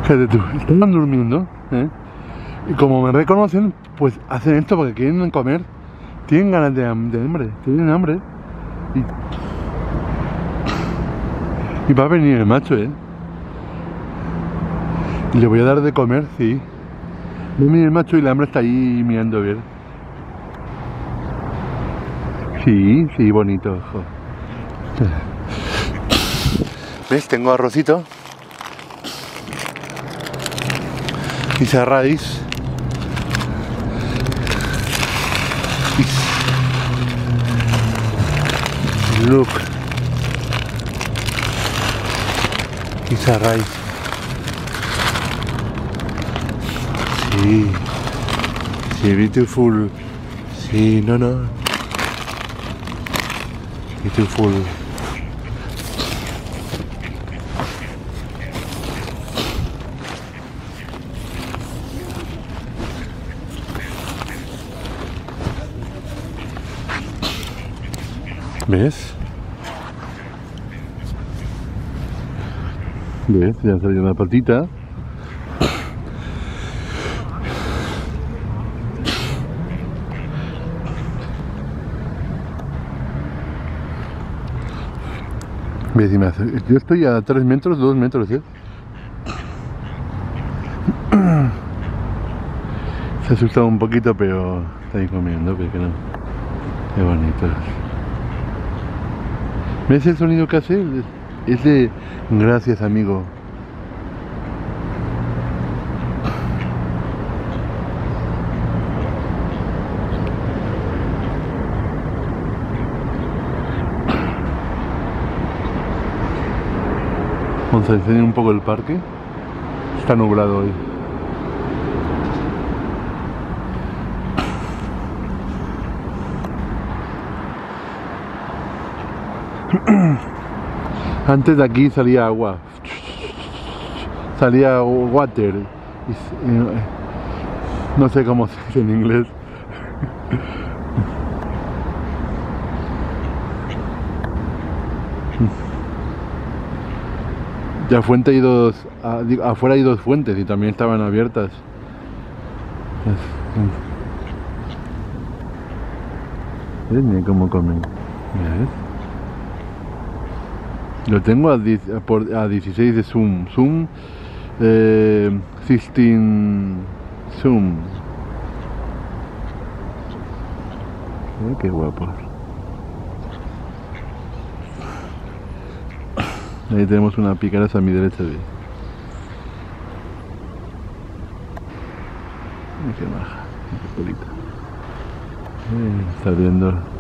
Fíjate tú, están durmiendo, ¿eh? Y como me reconocen, pues hacen esto porque quieren comer. Tienen ganas de hambre, tienen hambre. Y va a venir el macho, ¿eh? Y le voy a dar de comer, sí. Va a venir el macho y el hambre está ahí mirando a ver. Sí, sí, bonito, ojo. ¿Ves? Tengo arrocito. Y cerradís. Look. Y cerráis. Sí. Sí, beautiful. Sí, no, no. Beautiful. ¿Ves? ¿Ves? Ya salió una patita. ¿Ves? Yo estoy a 3 metros, 2 metros, ¿eh? Se ha asustado un poquito, pero está ahí comiendo, pero que no. Qué bonito. ¿Ves el sonido que hace? Es de gracias, amigo. Vamos a enseñar un poco el parque. Está nublado hoy. Antes de aquí salía agua. Salía water. No sé cómo se dice en inglés. La fuente hay dos, afuera hay 2 fuentes y también estaban abiertas. Mira cómo comen. ¿Ves? Lo tengo a 16 de zoom. Zoom 16 zoom. Mira qué guapo. Ahí tenemos una picaraza a mi derecha. Mira qué maja, qué colita. Está viendo.